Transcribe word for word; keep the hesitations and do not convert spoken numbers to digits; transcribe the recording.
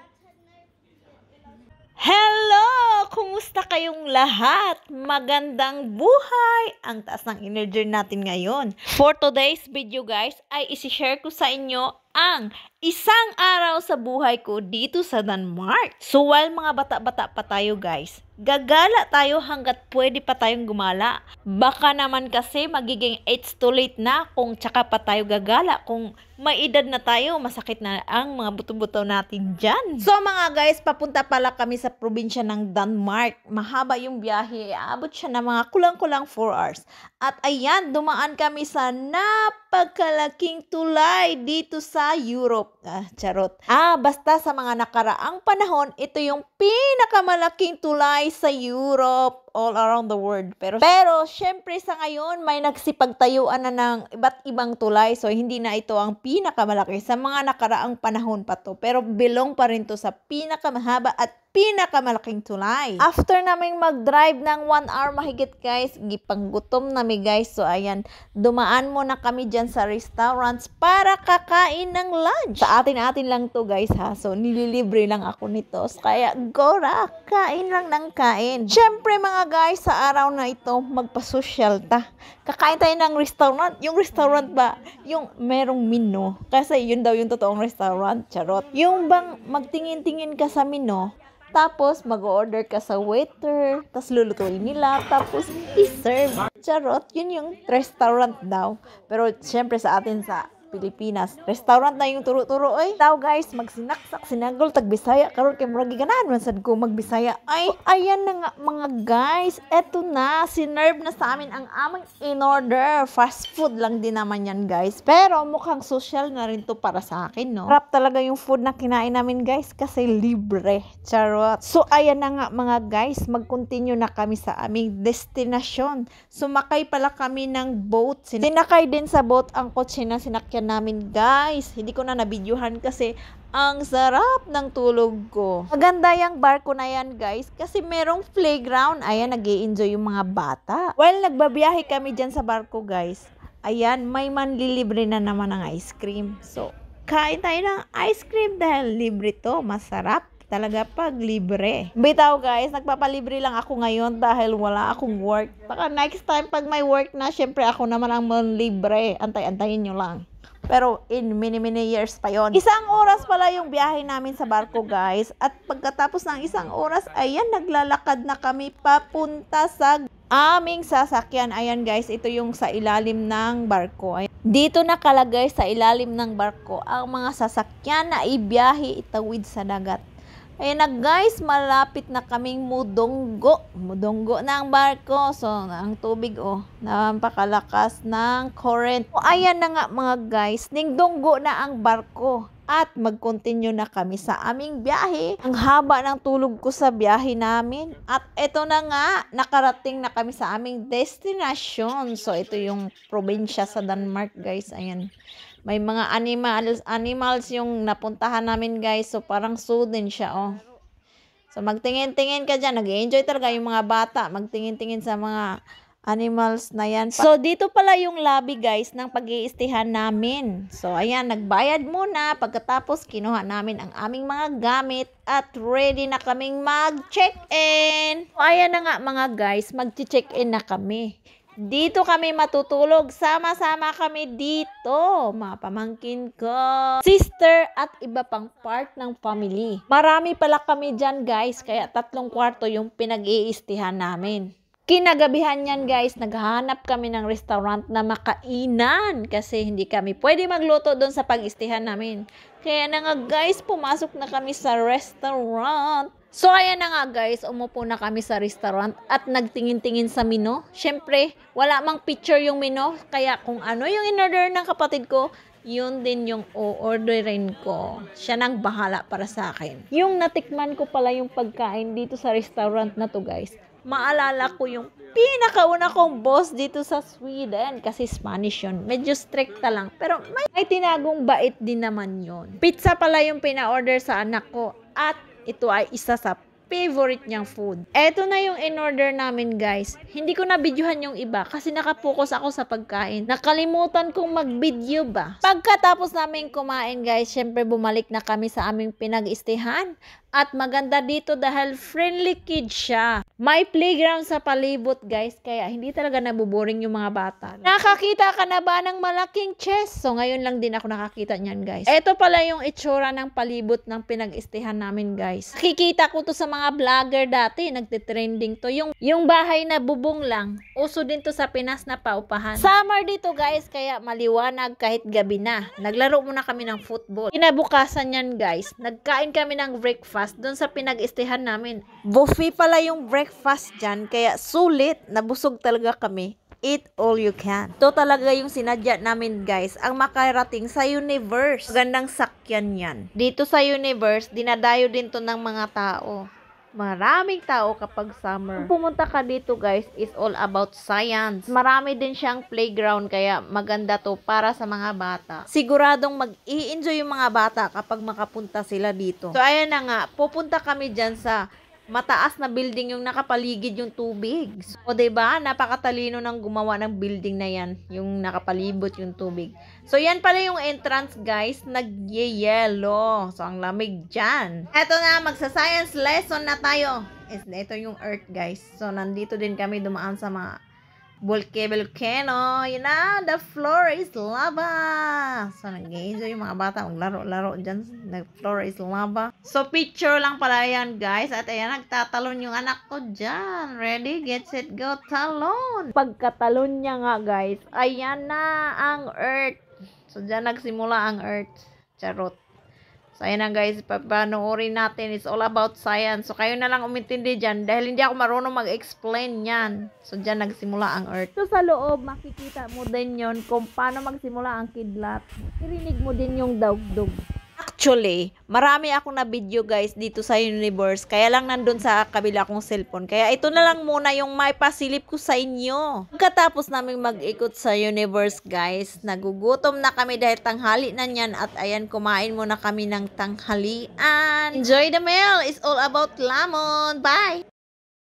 Hello! Kumusta kayong lahat? Magandang buhay! Ang taas ng energy natin ngayon. For today's video guys, ay isi-share ko sa inyo ang isang araw sa buhay ko dito sa Denmark. So while mga bata-bata pa tayo guys, gagala tayo hanggat pwede pa tayong gumala. Baka naman kasi magiging it's too late na kung tsaka pa tayo gagala. Kung may edad na tayo, masakit na ang mga buto-buto natin dyan. So mga guys, papunta pala kami sa probinsya ng Denmark. Mahaba yung biyahe, aabot siya ng mga kulang-kulang four hours. At ayan, dumaan kami sa napakalaking tulay dito sa Europe. Ah, charot. Ah, basta sa mga nakaraang panahon, ito yung pinakamalaking tulay sa Europe, all around the world. Pero, pero syempre sa ngayon, may nagsipagtayuan na ng iba't ibang tulay. So, hindi na ito ang pinakamalaki. Sa mga nakaraang panahon pa to. Pero, belong pa rin to sa pinakamahaba at pinakamalaking tulay. After naming mag-drive ng one hour mahigit guys, gipanggutom nami guys. So, ayan, dumaan muna kami dyan sa restaurants para kakain ng lunch. Sa atin-atin lang to guys ha. So, nililibre lang ako nito. So, kaya, go ra, kain lang ng kain. Syempre mga guys, sa araw na ito, magpa-social ta. Kakain tayo ng restaurant. Yung restaurant ba, yung merong menu. Kasi yun daw yung totoong restaurant. Charot. Yung bang magtingin-tingin ka sa menu, tapos mag-order ka sa waiter, tapos lulutuin nila, tapos i-serve. Charot, yun yung restaurant daw. Pero syempre sa atin sa Pilipinas, restaurant na yung turo-turo ay. Tao guys, magsinaksak, sinagol, tagbisaya, karon kay murag ganahan man sad ko magbisaya. Ay, ayan na nga mga guys, eto na, sinerve na sa amin ang aming in-order. Fast food lang din naman yan guys. Pero mukhang social na rin to para sa akin, no? Sarap talaga yung food na kinain namin guys kasi libre. Charot. So, ayan na nga mga guys, mag-continue na kami sa aming destinasyon. Sumakay pala kami ng boat. Sinakay din sa boat ang kotse na sinakyan namin guys. Hindi ko na nabidyohan kasi ang sarap ng tulog ko. Maganda yung barko na yan guys kasi merong playground. Ayan, nag-i-enjoy yung mga bata. While nagbabiyahe kami dyan sa barko guys, ayan, may manlilibre na naman ng ice cream. So, kain tayo ng ice cream dahil libre to. Masarap talaga pag libre. Bitaw guys, nagpapalibre lang ako ngayon dahil wala akong work. Baka next time pag may work na, syempre ako naman ang manlibre. Antay-antayin nyo lang. Pero in many many years pa yon. Isang oras pala yung biyahe namin sa barko guys. At pagkatapos ng isang oras, ayan, naglalakad na kami papunta sa aming sasakyan. Ayan guys, ito yung sa ilalim ng barko. Ayan. Dito nakalagay sa ilalim ng barko ang mga sasakyan na ibiyahe itawid sa dagat. Ayan na guys, malapit na kaming mudonggo. Mudonggo na ang barko. So, ang tubig oh, napakalakas ng current. O, ayan na nga mga guys, ningdonggo na ang barko. At mag-continue na kami sa aming biyahe. Ang haba ng tulog ko sa biyahe namin. At ito na nga, nakarating na kami sa aming destination. So, ito yung probinsya sa Denmark guys. Ayan. May mga animals, animals yung napuntahan namin guys. So, parang zoo din siya, oh. So, magtingin-tingin ka dyan. Nag-enjoy talaga yung mga bata. Magtingin-tingin sa mga animals na yan. So, dito pala yung lobby guys ng pag-iistihan namin. So, ayan, nagbayad muna. Pagkatapos, kinuha namin ang aming mga gamit at ready na kaming mag-check-in. So, ayan na nga mga guys, mag-check-in na kami. Dito kami matutulog. Sama-sama kami dito. Mga pamangkin ko, sister at iba pang part ng family. Marami pala kami dyan guys. Kaya tatlong kwarto yung pinag-iistihan namin. Kinagabihan yan guys, naghahanap kami ng restaurant na makainan. Kasi hindi kami pwede magluto doon sa pag-istihan namin. Kaya na nga guys, pumasok na kami sa restaurant. So, ayan na nga guys, umupo na kami sa restaurant at nagtingin-tingin sa menu. Syempre, wala mang picture yung menu. Kaya kung ano yung in-order ng kapatid ko, yun din yung o-orderin ko. Siya nang bahala para sa akin. Yung natikman ko pala yung pagkain dito sa restaurant na to guys. Maalala ko yung pinakauna kong boss dito sa Sweden. Kasi Spanish yun. Medyo stricta lang. Pero may, may tinagong bait din naman yun. Pizza pala yung pina-order sa anak ko. At ito ay isa sa favorite niyang food. Eto na yung in-order namin, guys. Hindi ko na videohan yung iba kasi nakapokus ako sa pagkain. Nakalimutan kong mag-video ba? Pagkatapos namin kumain, guys, syempre bumalik na kami sa aming pinag-istehan. At maganda dito dahil friendly kid siya. May playground sa palibot, guys, kaya hindi talaga nabuboring yung mga bata. Nakakita ka na ba ng malaking chest? So ngayon lang din ako nakakita niyan, guys. Ito pala yung itsura ng palibot ng pinag-istehan namin, guys. Nakikita ko to sa mga vlogger dati, nagte-trending to. Yung, yung bahay na bubong lang, uso din to sa Pinas na paupahan. Summer dito, guys, kaya maliwanag kahit gabi na. Naglaro muna kami ng football. Kinabukasan yan, guys, nagkain kami ng breakfast doon sa pinag-istehan namin. Buffet pala yung breakfast dyan, kaya sulit, nabusog talaga kami. Eat all you can. Ito talaga yung sinadya namin, guys, ang makarating sa Universe. Magandang sakyan yan. Dito sa Universe, dinadayo din to ng mga tao. Maraming tao kapag summer. Kung pumunta ka dito, guys, is all about science. Marami din siyang playground, kaya maganda to para sa mga bata. Siguradong mag-i-enjoy yung mga bata kapag makapunta sila dito. So, ayan na nga, pupunta kami dyan sa mataas na building yung nakapaligid yung tubig. So, diba? Napakatalino ng gumawa ng building na yan. Yung nakapalibot yung tubig. So, yan pala yung entrance, guys. Nag-yellow. So, ang lamig dyan. Eto na, magsa-science lesson na tayo. Is, ito yung earth, guys. So, nandito din kami dumaan sa mga volcano. Yun na, the floor is lava. So, nag-enjoy yung mga bata. Maglaro-laro dyan. The floor is lava. So, picture lang pala yan, guys. At ayan, nagtatalon yung anak ko dyan. Ready, get, set, go, talon. Pagkatalon niya nga, guys, ayan na ang earth. So, dyan nagsimula ang earth. Charot. So, ayan na, guys, papanoorin natin. It's all about science. So, kayo na lang umintindi dyan dahil hindi ako marunong mag-explain yan. So, dyan nagsimula ang earth. So, sa loob, makikita mo din yon kung paano magsimula ang kidlat. Irinig mo din yung dawg-dog. Actually, marami akong na video, guys, dito sa Universe. Kaya lang nandun sa kabila kong cellphone. Kaya ito na lang muna yung may pasilip ko sa inyo. Pagkatapos namin mag-ikot sa Universe, guys, nagugutom na kami dahil tanghali na yan. At ayan, kumain muna kami ng tanghalian. Enjoy the meal! It's all about lamon. Bye!